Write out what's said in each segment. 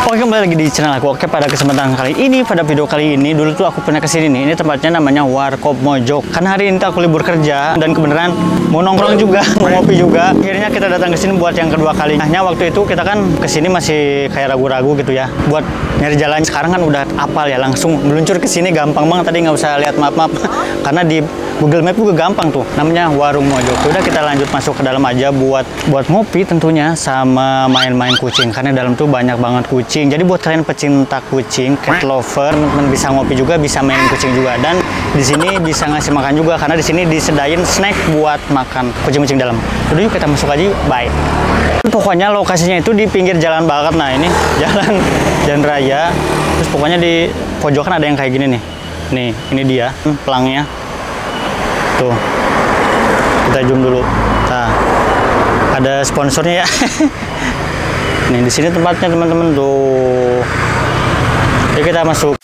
Oke, kembali lagi di channel aku. Oke, pada kesempatan kali ini, pada video kali ini, dulu tuh aku pernah kesini nih. Ini tempatnya namanya Warkop Mojok. Karena hari ini tuh aku libur kerja dan kebenaran mau nongkrong juga, mau ngopi juga. Akhirnya kita datang ke sini buat yang kedua kalinya. Waktu itu kita kan kesini masih kayak ragu-ragu gitu ya, buat nyari jalan. Sekarang kan udah apal ya, langsung meluncur ke sini gampang banget. Tadi nggak usah lihat map-map, karena di Google Map juga gampang tuh. Namanya Warung Mojok. Udah kita lanjut masuk ke dalam aja buat ngopi tentunya sama main-main kucing. Karena dalam tuh banyak banget kucing. Jadi buat kalian pecinta kucing, cat lover, teman-teman bisa ngopi juga, bisa main kucing juga. Dan di sini bisa ngasih makan juga karena di sini disediain snack buat makan kucing-kucing dalam. Udah yuk kita masuk aja yuk. Bye. Pokoknya lokasinya itu di pinggir jalan banget. Nah, ini jalan raya. Terus pokoknya di pojokan ada yang kayak gini nih. Nih, ini dia pelangnya. Tuh. Kita zoom dulu. Nah, ada sponsornya ya. Nih di sini tempatnya teman-teman tuh. Yuk kita masuk.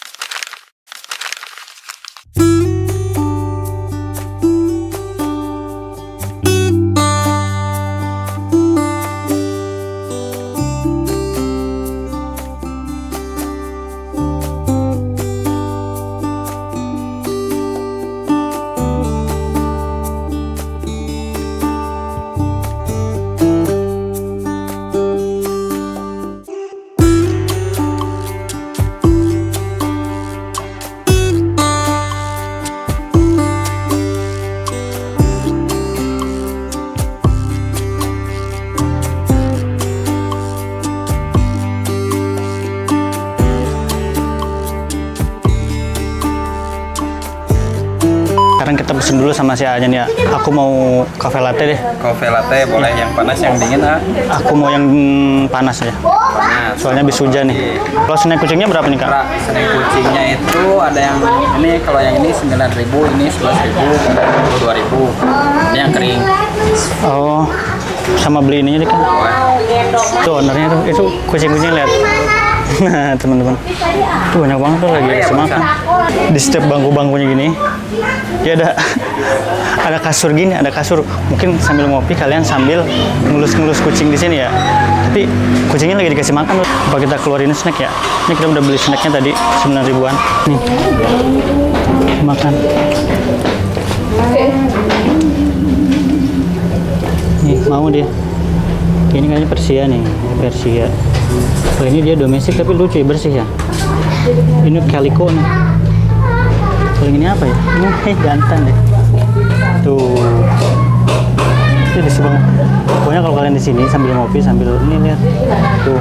Sekarang kita pesen dulu sama si A-nya nih ya. Aku mau cafe latte deh. Cafe latte boleh yang panas, yang dingin ah. Aku mau yang panas aja. Panas. Soalnya habis hujan nih. Kalau snack kucingnya berapa nih, Kak? Snack kucingnya itu ada yang ini, kalau yang ini 9.000, ini 11.000, 22.000. Ini yang kering. Oh, sama beli ininya deh kan. Tuh ownernya tuh, itu kucing-kucing lihat. Nah teman-teman, tuh banyak banget tuh lagi kasih makan. Di setiap bangku-bangkunya gini, ya ada kasur gini, ada kasur. Mungkin sambil ngopi kalian sambil ngelus-ngelus kucing di sini ya. Tapi kucingnya lagi dikasih makan. Apa kita keluarin snack ya? Ini kita udah beli snacknya tadi 9 ribuan. Nih, makan. Nih mau dia. Ini kayaknya Persia nih, Persia. Oh, ini dia domestik tapi lucu ya, bersih ya. Ini calico nih. Kalau ini apa ya? Ini jantan deh. Tuh. Ini bersih banget. Pokoknya kalau kalian di sini sambil ngopi sambil ini lihat. Tuh.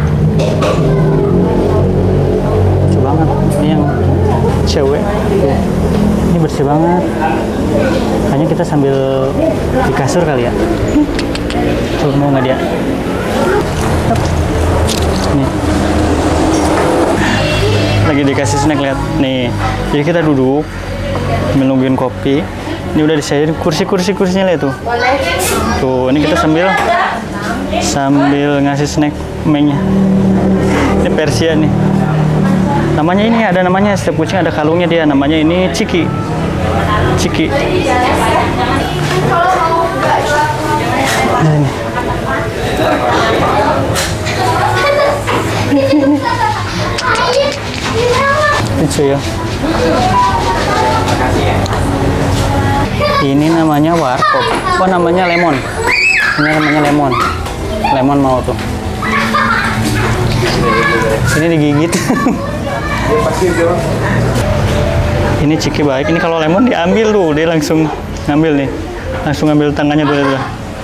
Lucu banget. Ini yang cewek. Tuh. Ini bersih banget. Hanya kita sambil di kasur kali ya. Tuh mau nggak dia? Nih. Lagi dikasih snack, lihat nih. Jadi kita duduk menungguin kopi. Ini udah disediain kursinya lihat tuh. Tuh, ini kita sambil ngasih snack mainnya. Ini Persia nih. Namanya ini ada namanya, setiap kucing ada kalungnya dia. Namanya ini Ciki. Nah, ini. Lucu ya. Ini namanya Warkop. Oh, namanya Lemon. Ini namanya Lemon. Lemon mau tuh. Ini digigit. Ini Ciki baik. Ini kalau Lemon diambil tuh, dia langsung ngambil nih. Langsung ngambil tangannya dulu.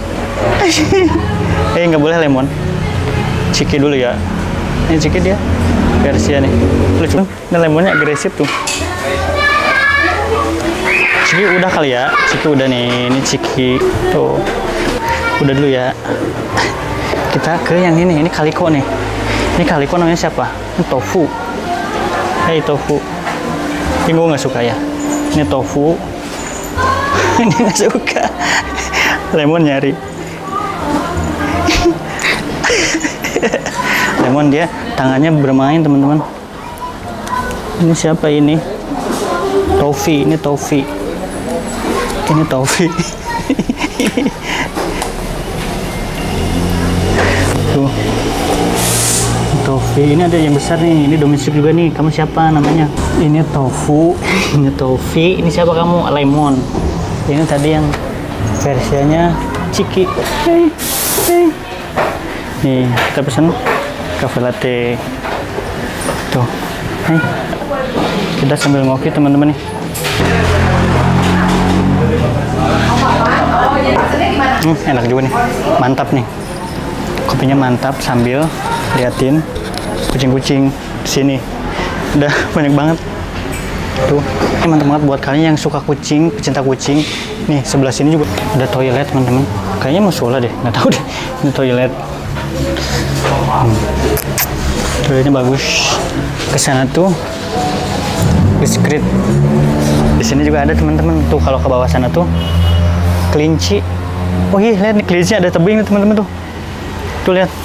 Nggak boleh Lemon. Ciki dulu ya. Ini Ciki dia. Persia nih. Lucu. Ini Lemonnya agresif tuh. Ciki udah kali ya. Ciki udah nih. Ini Ciki. Tuh. Udah dulu ya. Kita ke yang ini. Ini Calico nih. Ini Calico namanya siapa? Ini Tofu. Hey Tofu. Ini gue nggak suka ya. Ini Tofu. Ini nggak suka. Lemon nyari. Lemon dia tangannya bermain teman-teman. Ini siapa ini? Tofi. Ini Tofi. Ini Tofi. Tuh. Tofi. Ini ada yang besar nih, ini domestik juga nih. Kamu siapa namanya? Ini Tofu, ini Tofi. Ini siapa kamu? Lemon. Ini tadi yang versinya Ciki. Nih, kita pesan cafe latte. Tuh. Kita sambil ngopi teman-teman nih. Enak juga nih. Mantap nih. Kopinya mantap sambil liatin kucing-kucing di sini. Udah banyak banget. Tuh, ini mantap banget buat kalian yang suka kucing, pecinta kucing. Nih, sebelah sini juga ada toilet, teman-teman. Kayaknya musola deh, nggak tahu deh. Ini toilet. Toiletnya bagus. Kesana tuh biskuit. Di sini juga ada, teman-teman. Tuh kalau ke bawah sana tuh kelinci. Oh iya, lihat nih kelinci ada tebing nih, teman-teman tuh. Tuh lihat.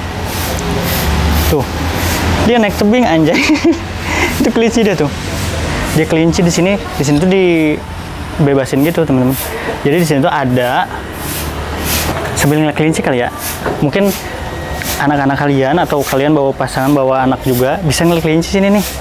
Tuh. Dia naik tebing anjay. Itu kelinci dia tuh. Dia kelinci di sini tuh dibebasin gitu, teman-teman. Jadi di sini tuh ada sambil ngeliat kelinci kali ya. Mungkin anak-anak kalian atau kalian bawa pasangan, bawa anak juga bisa ngeliat kelinci sini nih.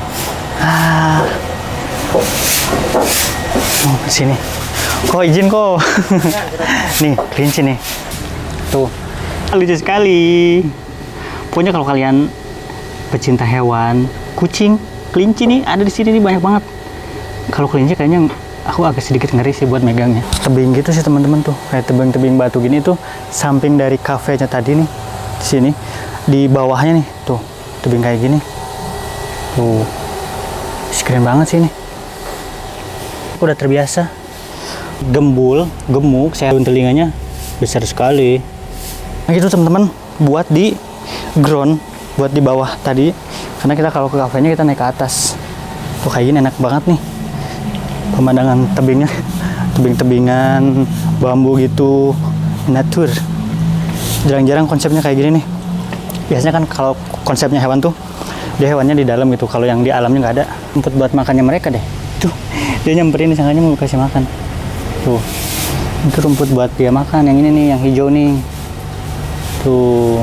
Oh, sini. Kok izin kok. Nih, kelinci nih. Tuh. Lucu sekali. Pokoknya kalau kalian pecinta hewan, kucing, kelinci nih ada di sini nih banyak banget. Kalau kelinci kayaknya aku agak sedikit ngeri sih buat megangnya. Tebing gitu sih teman-teman tuh, kayak tebing-tebing batu gini tuh samping dari kafenya tadi nih. Di sini, di bawahnya nih, tuh tebing kayak gini. Tuh, keren banget sih ini. Aku udah terbiasa. Gembul, gemuk, saya telinganya besar sekali. Nah gitu teman-teman, buat di ground, buat di bawah tadi, karena kita kalau ke kafenya kita naik ke atas. Tuh kayak gini enak banget nih pemandangan tebingnya, tebing-tebingan bambu gitu, natur. Jarang-jarang konsepnya kayak gini nih. Biasanya kan kalau konsepnya hewan tuh dia hewannya di dalam gitu, kalau yang di alamnya nggak ada. Rumput buat makannya mereka deh. Tuh dia nyamperin, disangkanya mau kasih makan. Tuh itu rumput buat dia makan, yang ini nih, yang hijau nih. Tuh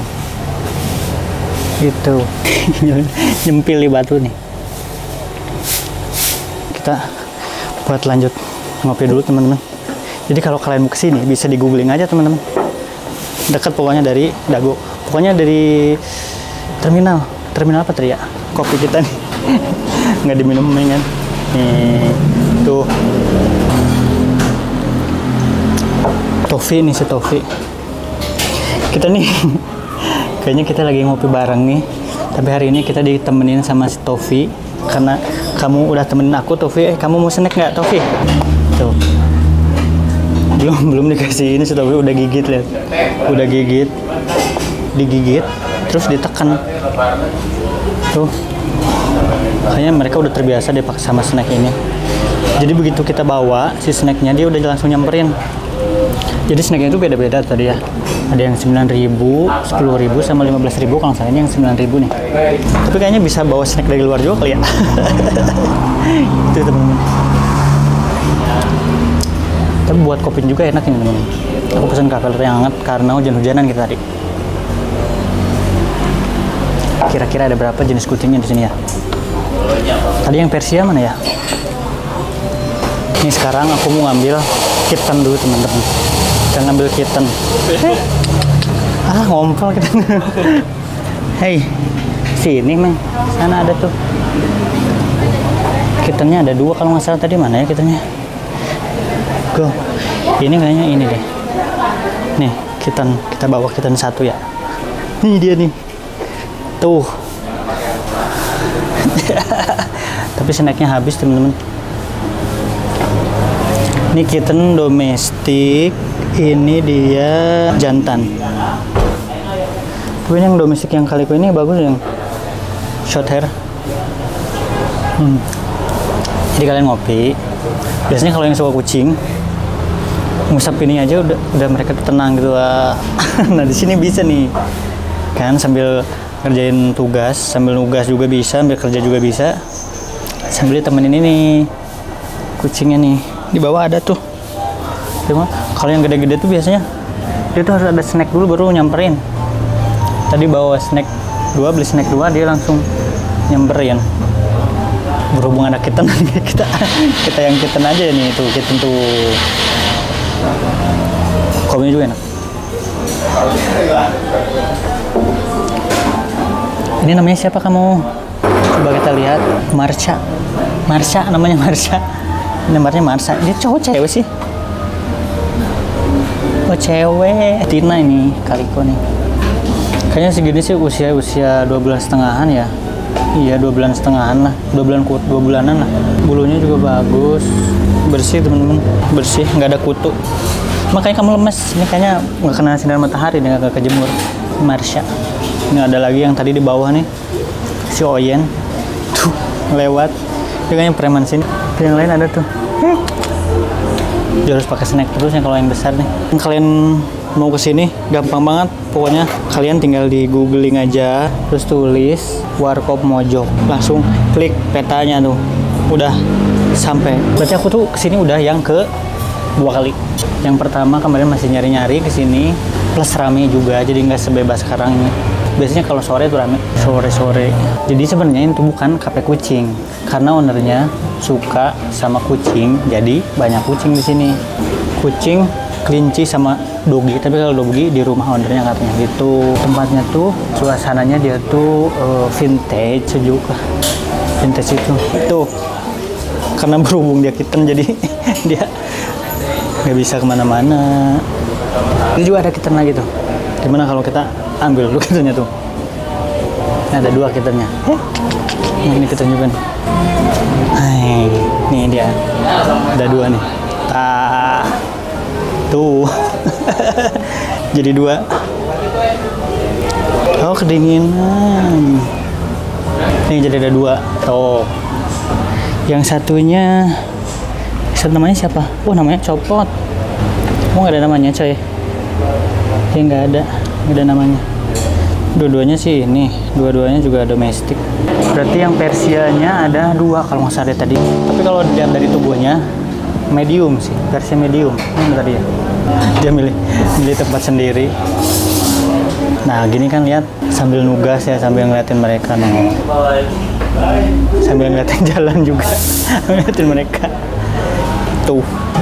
itu nyempil di batu nih. Kita buat lanjut ngopi dulu teman-teman. Jadi kalau kalian mau kesini bisa di googling aja teman-teman. Dekat pokoknya dari Dago, pokoknya dari terminal apa tadi ya, kopi kita nih. Nggak diminum kan nih. Tuh Tofi nih, si Tofi. Kita nih kayaknya kita lagi ngopi bareng nih, tapi hari ini kita ditemenin sama si Tofi karena kamu udah temenin aku. Tofi, kamu mau snack nggak Tofi? Tuh belum dikasih ini, si Tofi udah gigit, lihat, udah gigit, digigit terus ditekan. Tuh kayaknya mereka udah terbiasa deh sama snack ini. Jadi begitu kita bawa si snacknya, dia udah langsung nyamperin. Jadi snacknya itu beda-beda tadi ya. Ada yang 9.000, 10.000, sama 15.000 kalau misalnya, ini yang 9.000 nih. Tapi kayaknya bisa bawa snack dari luar juga kali ya. Itu teman-teman. Tapi buat kopi juga enak ini teman-teman. Aku pesan cafe latte yang hangat karena hujan-hujanan kita tadi. Kira-kira ada berapa jenis kucingnya di sini ya? Tadi yang Persia mana ya? Ini sekarang aku mau ngambil kitten dulu teman-teman. Kita ngambil kitten. Ngompol kita. Hei, sini Meng. Sana ada tuh. Kittennya ada 2 kalau nggak salah. Tadi mana ya kittennya? Go. Ini kayaknya ini deh. Nih, kitten. Kita bawa kitten 1 ya. Nih dia nih. Tuh. Tapi snacknya habis teman-teman. Ini kitten domestik, ini dia jantan. Tapi yang domestik yang kaliko ini bagus, yang short hair. Jadi kalian ngopi. Biasanya kalau yang suka kucing, ngusap ini aja udah mereka tenang gitu. Nah di sini bisa nih, kan sambil ngerjain tugas, sambil nugas juga bisa, sambil kerja juga bisa, sambil ditemenin ini kucingnya nih. Di bawah ada tuh. Cuma kalau yang gede-gede tuh biasanya dia tuh harus ada snack dulu baru nyamperin. Tadi bawa snack 2 beli snack 2 dia langsung nyamperin. Berhubung ada kitten kita yang kitten aja nih tuh, kitten tuh. Kopinya juga enak. Ini namanya siapa kamu? Coba kita lihat. Marsha namanya Marsha. Nomornya Marsha. Dia cowok cewek sih? Oh cewek. Tina ini Kaliko nih. Kayaknya segini sih usia 2 bulan setengahan ya. Iya 2 bulan setengahan lah. 2 bulanan lah. Bulunya juga bagus. Bersih teman-teman. Bersih, nggak ada kutu. Makanya kamu lemes. Ini kayaknya nggak kena sinar matahari, dia nggak kejemur. Marsha. Ini ada lagi yang tadi di bawah nih. Si Oyen. Tuh, lewat. Dia kayaknya preman sini. Yang lain ada tuh. Dia harus pakai snack terus ya kalau yang besar nih. Kalian mau kesini gampang banget. Pokoknya kalian tinggal di googling aja. Terus tulis Warkop Mojok. Langsung klik petanya tuh. Udah sampai. Berarti aku tuh kesini udah yang ke 2 kali. Yang pertama kemarin masih nyari-nyari kesini. Plus rame juga. Jadi nggak sebebas sekarang ini. Biasanya kalau sore tuh rame, sore-sore. Jadi sebenarnya itu bukan kafe kucing, karena ownernya suka sama kucing, jadi banyak kucing di sini. Kucing, kelinci sama dogi. Tapi kalau dogi di rumah ownernya katanya gitu. Tempatnya tuh suasananya dia tuh vintage sejuk lah. Vintage itu. Tuh, karena berhubung dia kitten jadi dia nggak bisa kemana-mana. Ini juga ada kitten lagi tuh. Gimana kalau kita ambil dulu kittennya tuh? Nah, ada 2 kittennya. Nah, ini kitten juga nih. Hai, nih dia. Ada 2 nih. Tuh. Jadi 2. Oh, kedinginan. Nih jadi ada 2. Tuh. Yang satunya namanya siapa? Oh, namanya Copot. Oh, nggak ada namanya, coy. Dia nggak ada namanya. Dua-duanya sih ini, dua-duanya juga domestik. Berarti yang Persianya ada 2 kalau nggak salah tadi. Tapi kalau dilihat dari tubuhnya medium sih, versi medium. Ini tadi ya. Dia milih tempat sendiri. Nah gini kan lihat sambil nugas ya, sambil ngeliatin mereka nih. Sambil ngeliatin jalan juga, ngeliatin mereka. Tuh.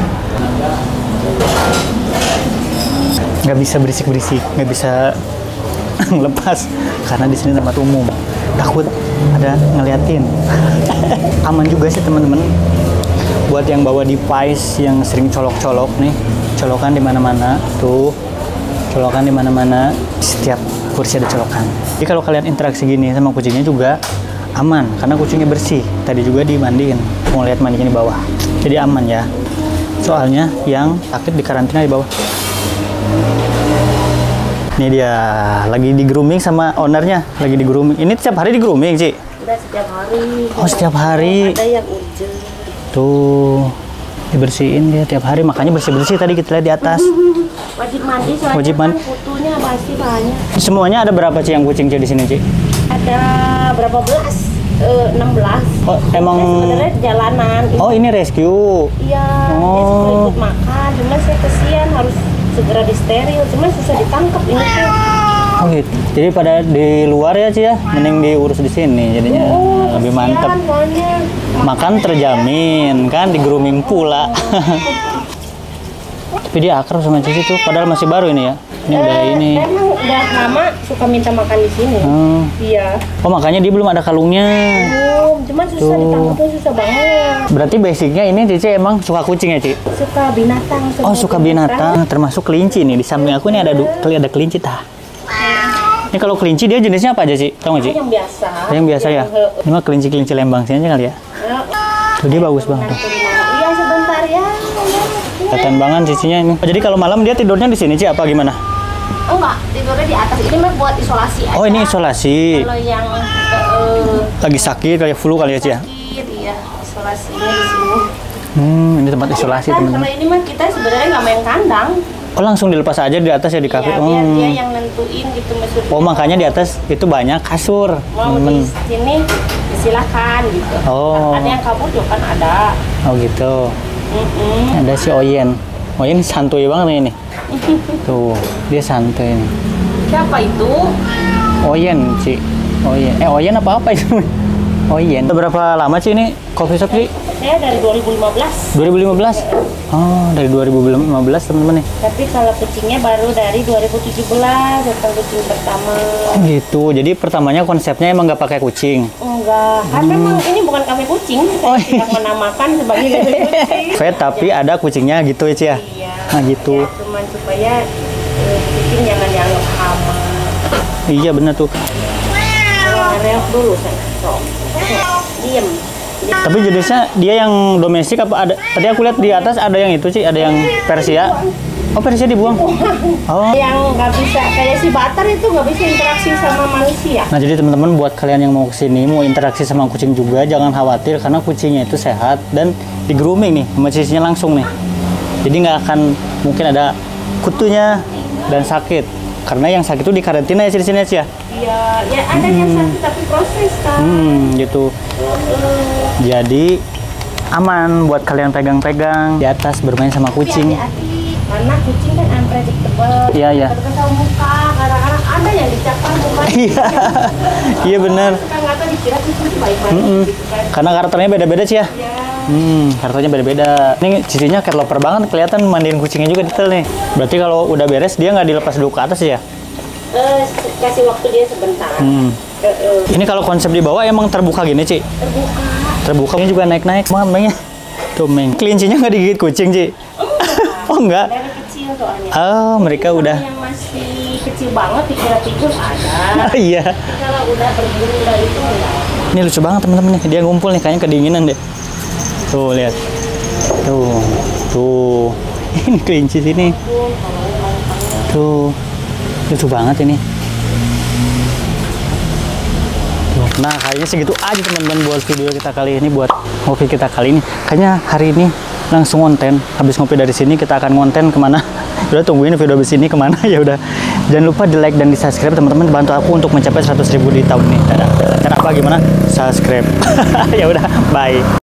Nggak bisa berisik-berisik, nggak bisa lepas karena di sini tempat umum. Takut ada ngeliatin. Aman juga sih teman-teman. Buat yang bawa device yang sering colok-colok nih, colokan di mana-mana. Tuh, colokan di mana-mana. Setiap kursi ada colokan. Jadi kalau kalian interaksi gini sama kucingnya juga aman karena kucingnya bersih. Tadi juga dimandiin. Mau lihat mandinya di bawah. Jadi aman ya. Soalnya yang sakit di karantina di bawah. Ini dia lagi di grooming sama ownernya, lagi di grooming. Ini setiap hari di grooming, Ci? Udah setiap hari. Oh, setiap hari. Ada yang urgent. Tuh, dibersihin dia tiap hari, makanya bersih-bersih tadi kita lihat di atas. Wajib mandi soalnya Wajib mandi. kan kutunya masih banyak. Semuanya ada berapa, Ci, yang kucing, Ci, di sini, Ci? Ada berapa belas? 16. Oh, emang. Ini sebenarnya jalanan. Oh, ini rescue. Iya, dia Oh. suka ikut makan. Cuma saya kesian harus segera disteril. Cuma susah ditangkap ini tuh. Oh gitu. Jadi pada di luar ya, Ci ya? Mending diurus di sini jadinya lebih mantap. Kesian soalnya. Makan terjamin kan, di grooming pula. Tapi dia akrab sama Cici tuh, padahal masih baru ini ya. Ini udah ini. Emang udah lama suka minta makan di sini. Iya. Oh, makanya dia belum ada kalungnya. Cuma susah ditangkapnya, susah banget. Berarti basicnya ini Cici emang suka kucing ya, Ci? Suka binatang. Oh, suka binatang. Termasuk kelinci nih. Di samping aku ini ada kelinci tah. Ini kalau kelinci dia jenisnya apa aja, Ci? Tahu nggak, Ci? Yang biasa. Yang biasa ya? Ini mah kelinci Lembang sini aja kali ya? Tuh, dia bagus banget tuh. Iya, sebentar ya. Kelihatan banget cicinya ini. Oh, jadi kalau malam dia tidurnya di sini, Ci, apa gimana? Oh enggak, tidurnya di atas. Ini mah buat isolasi aja. Oh, ini isolasi. Kalau yang Lagi sakit kayak flu kali ya, Ci ya? sakit, iya, isolasinya di sini. Ini tempat isolasi, Kan teman-teman. kalau ini mah kita sebenarnya nggak main kandang. Oh, langsung dilepas aja di atas ya di kafe. Iya, biar dia yang nentuin gitu maksudnya. Oh, makanya di atas itu banyak kasur, Mau teman-teman. di sini silakan gitu. Oh. Ada yang kabur juga kan ada. Oh, gitu. Ada si Oyen. Oyen santuy banget nih ini. Tuh, dia santuy nih. Siapa itu? Oyen, Ci. Oyen. Oyen apa itu? Oyen. Berapa lama, Ci, ini coffee shop, Ci? Saya dari 2015. 2015? Oh, dari 2015, teman-teman nih. Tapi kalau kucingnya baru dari 2017, datang kucing pertama. Oh, gitu. Jadi pertamanya konsepnya emang nggak pakai kucing? Enggak, kan memang ini bukan kafe kucing. Saya tidak menamakan sebagai kafe kucing. Vet, tapi ada kucingnya gitu ya, Ci ya? Iya. Nah, gitu. Ya, cuman supaya kucing jangan dianggap hama. Iya, bener tuh. Reok dulu saya. So, diem. Tapi jenisnya dia yang domestik apa ada? Tadi aku lihat di atas ada yang itu, Ci, ada yang Persia. Oh, Persia dibuang. Oh. Yang nggak bisa kayak si Batar itu nggak bisa interaksi sama manusia. Nah, jadi teman-teman buat kalian yang mau kesini mau interaksi sama kucing juga jangan khawatir karena kucingnya itu sehat dan di grooming nih sama cicinya langsung nih. Jadi nggak akan mungkin ada kutunya dan sakit. Karena yang sakit itu di karantina ya di sini ya. Iya, ya ada yang sakit tapi proses kan. Gitu. Jadi aman buat kalian pegang-pegang di atas bermain sama kucing. Hati-hati. Karena kucing kan unpredictable. Iya, iya. Terkenal muka, kadang-kadang ada yang dicapkan bukan. Iya. Iya benar. Kita nggak tahu dikira kucing itu baik-baik gitu kan. Karena karakternya beda-beda sih ya. Iya. Karakternya beda-beda. Ini cicinya cat lover banget, kelihatan mandiin kucingnya juga detail nih. Berarti kalau udah beres dia nggak dilepas dulu ke atas ya? Kasih waktu dia sebentar. Ini kalau konsep di bawah emang terbuka gini, Ci? Terbuka. Terbuka. Ini juga naik-naik banget Meng ya. Tuh Meng. Kelincinya nggak digigit kucing, Ci? Oh enggak? Dari kecil soalnya. Oh, mereka udah. Yang masih kecil banget dikira tidur ada. Iya. Tapi kalau udah berburu dari itu enggak. Ini lucu banget teman-teman nih. Dia ngumpul nih kayaknya kedinginan deh. Tuh lihat. Tuh. Tuh. Ini kelinci sini. Tuh. Lucu banget ini. Tuh. Nah, kayaknya segitu aja teman-teman buat video kita kali ini, buat ngopi kita kali ini. Kayaknya hari ini langsung konten. Habis ngopi dari sini kita akan konten kemana? Udah tungguin video habis ini kemana ya udah. Jangan lupa di like dan di subscribe teman-teman, bantu aku untuk mencapai 100.000 di tahun ini. Dadah. Cara apa gimana? Subscribe. Ya udah, bye.